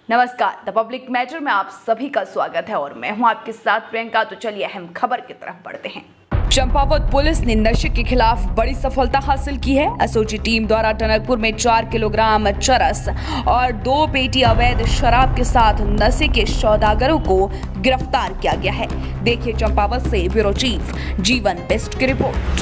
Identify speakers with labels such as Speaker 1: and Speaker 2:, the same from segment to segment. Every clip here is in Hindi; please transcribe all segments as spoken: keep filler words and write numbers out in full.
Speaker 1: नमस्कार, द पब्लिक मैटर में आप सभी का स्वागत है और मैं हूं आपके साथ प्रियंका। तो चलिए अहम खबर की तरफ बढ़ते हैं। चंपावत पुलिस ने नशे के खिलाफ बड़ी सफलता हासिल की है। एसओजी टीम द्वारा टनकपुर में चार किलोग्राम चरस और दो पेटी अवैध शराब के साथ नशे के सौदागरों को गिरफ्तार किया गया है। देखिए चंपावत से ब्यूरो चीफ जीवन बिष्ट की रिपोर्ट।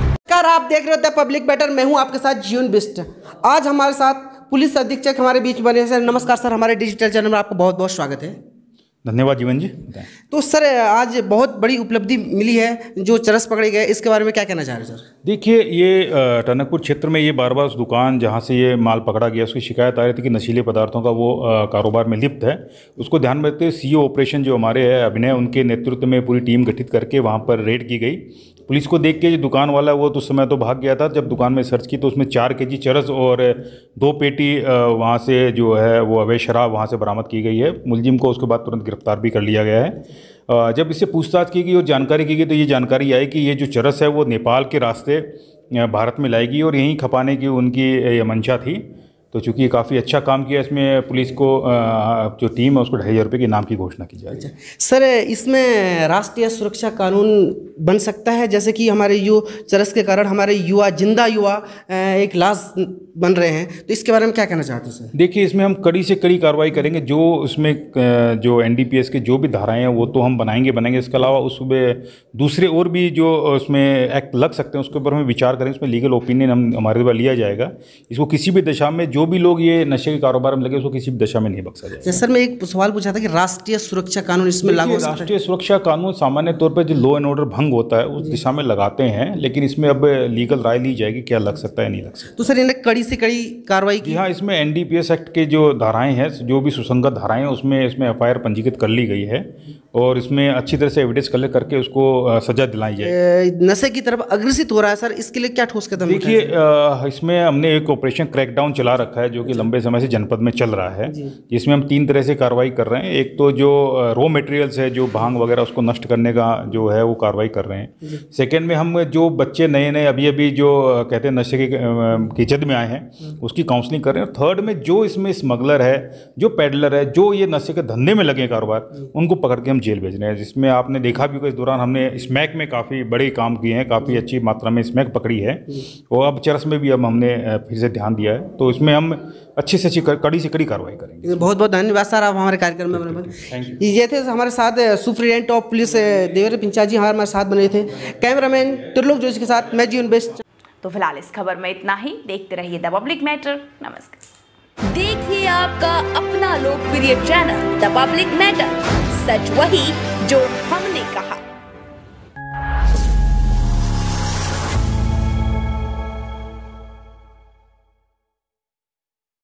Speaker 2: आप देख रहे हो द पब्लिक मैटर, मैं हूं आपके साथ जीवन बिष्ट। आज हमारे साथ पुलिस अधीक्षक हमारे बीच बने। सर नमस्कार सर, हमारे डिजिटल चैनल में आपका बहुत बहुत स्वागत है।
Speaker 3: धन्यवाद जीवन जी।
Speaker 2: तो सर आज बहुत बड़ी उपलब्धि मिली है, जो चरस पकड़े गए, इसके बारे में क्या कहना चाह रहे हैं सर?
Speaker 3: देखिए, ये टनकपुर क्षेत्र में ये बार बार उस दुकान जहाँ से ये माल पकड़ा गया उसकी शिकायत आ रही थी कि नशीले पदार्थों का वो कारोबार में लिप्त है। उसको ध्यान में रखते हुए सीओ ऑपरेशन जो हमारे है अभिनय, उनके नेतृत्व में पूरी टीम गठित करके वहाँ पर रेड की गई। पुलिस को देख के जो दुकान वाला वो तो उस समय तो भाग गया था। जब दुकान में सर्च की तो उसमें चार के जी चरस और दो पेटी वहाँ से जो है वो अवैध शराब वहाँ से बरामद की गई है। मुलजिम को उसके बाद तुरंत गिरफ्तार भी कर लिया गया है। जब इससे पूछताछ की गई और जानकारी की गई तो ये जानकारी आई कि ये जो चरस है वो नेपाल के रास्ते भारत में लाएगी और यहीं खपाने की उनकी मंशा थी। तो चूँकि काफ़ी अच्छा काम किया, इसमें पुलिस को जो टीम है उसको ढाई हज़ार रुपये के इनाम की घोषणा की जाएगी।
Speaker 2: अच्छा सर, इसमें राष्ट्रीय सुरक्षा कानून बन सकता है, जैसे कि हमारे यु चरस के कारण हमारे युवा, जिंदा युवा एक लाश बन रहे हैं, तो इसके बारे में क्या कहना चाहते हैं सर?
Speaker 3: देखिए, इसमें हम कड़ी से कड़ी कार्रवाई करेंगे। जो उसमें जो एनडीपीएस के जो भी धाराएं हैं वो तो हम बनाएंगे बनाएंगे इसके अलावा उसमें दूसरे और भी जो उसमें एक्ट लग सकते हैं उसके ऊपर हम विचार करेंगे। उसमें लीगल ओपिनियन हम हमारे द्वारा लिया जाएगा। इसको किसी भी दशा में जो भी लोग ये नशे के कारोबार में लगे उसको किसी भी दशा में नहीं बख्शा जाएगा।
Speaker 2: सर मैं एक सवाल पूछा था कि राष्ट्रीय सुरक्षा कानून इसमें लागू हो सकता है?
Speaker 3: राष्ट्रीय सुरक्षा कानून सामान्य तौर पर जो लॉ एंड ऑर्डर भंग होता है उस दिशा में लगाते हैं, लेकिन इसमें अब लीगल राय ली जाएगी क्या लग सकता है नहीं लग सकता।
Speaker 2: तो सर इन्हें कड़ी से कड़ी कार्रवाई की?
Speaker 3: हाँ, इसमें एनडीपीएस एक्ट के जो धाराएं हैं, जो भी सुसंगत धाराएं हैं उसमें इसमें एफआईआर पंजीकृत कर ली गई है और इसमें अच्छी तरह से एविडेंस कलेक्ट करके उसको सजा दिलाई जाएगी।
Speaker 2: नशे की तरफ अग्रसित हो रहा है सर, इसके लिए क्या ठोस कदम?
Speaker 3: देखिए, इसमें हमने एक ऑपरेशन क्रैकडाउन चला रखा है जो कि लंबे समय से जनपद में चल रहा है, जिसमें हम तीन तरह से कार्रवाई कर रहे हैं। एक तो जो रॉ मटेरियल्स है, जो भांग वगैरह, उसको नष्ट करने का जो है वो कार्रवाई कर रहे हैं। सेकेंड में हम जो बच्चे नए नए अभी अभी जो कहते हैं नशे के जद में आए हैं उसकी काउंसलिंग कर रहे हैं। थर्ड में जो इसमें स्मगलर है, जो पेडलर है, जो ये नशे के धंधे में लगे कारोबार, उनको पकड़ के हम जेल भेज रहे हैं। जिसमें आपने देखा भी इस दौरान हमने स्मैक में काफ़ी बड़े काम किए हैं, काफ़ी अच्छी मात्रा में स्मैक पकड़ी है और अब चरस में भी अब हमने फिर से ध्यान दिया है। तो इसमें हम अच्छी से अच्छी कड़ी से कड़ी कार्रवाई करेंगे।
Speaker 2: बहुत बहुत धन्यवाद सर, आप हमारे कार्यक्रम में बने।
Speaker 3: Thank you.
Speaker 2: ये थे हमारे साथ superintendent of police Devendra Pincha ji हमारे साथ बने थे। कैमरामैन त्रिलोक जोशी के साथ मैं जीवन बिष्ट।
Speaker 1: तो फिलहाल इस खबर में इतना ही। देखते रहिए द पब्लिक मैटर। नमस्कार। देखिए आपका अपना लोकप्रिय चैनल द पब्लिक मैटर, सच वही जो हमने कहा।